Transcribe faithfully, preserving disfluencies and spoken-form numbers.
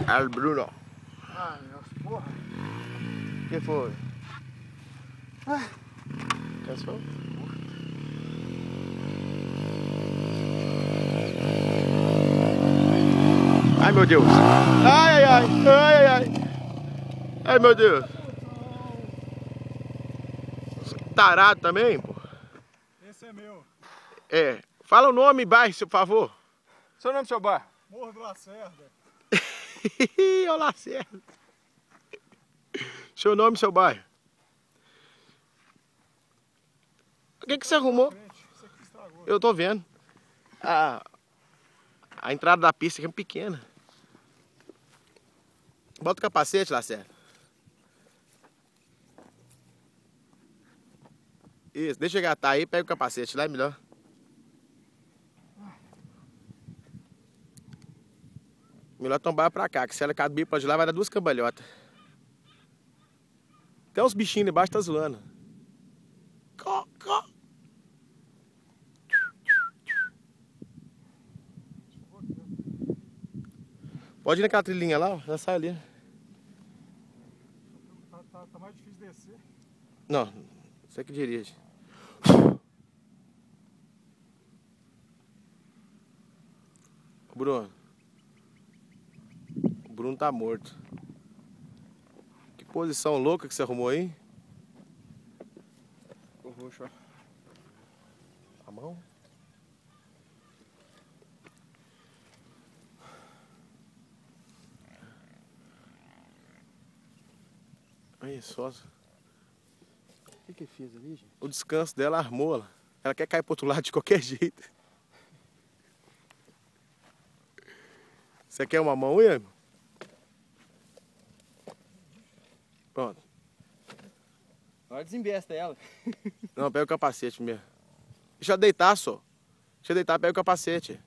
Al Bruno. Ai, nossa, porra. O que foi? Ai. Cansou? Ai, meu Deus. Ai, ai, ai. Ai, ai, ai. Ai, meu Deus. Tarado também, pô. Esse é meu. É. Fala o nome e bairro, por favor. Seu nome, seu bar? Morro do Lacerda. Ô, Lacerda. Seu nome e seu bairro. O que que você arrumou? Isso aqui estragou. Eu tô vendo. A, a entrada da pista aqui é pequena. Bota o capacete, Lacerda. Isso, deixa eu engatar aí, pega o capacete lá, é melhor. Melhor tombar pra cá, que se ela cair do bico de lá vai dar duas cambalhotas. Até os bichinhos embaixo tá zoando. Có, có. Pode ir naquela trilhinha lá, ó, já sai ali. Tá, tá, tá mais difícil descer. Não, você que dirige. Bruno. O Bruno tá morto. Que posição louca que você arrumou aí? O roxo, ó. A mão? Aí, só. O que que fez ali, gente? O descanso dela armou ela. Ela quer cair pro outro lado de qualquer jeito. Você quer uma mão, Ian? Pronto. Agora desembesta ela. Não, pega o capacete mesmo. Deixa eu deitar só. Deixa eu deitar, pega o capacete.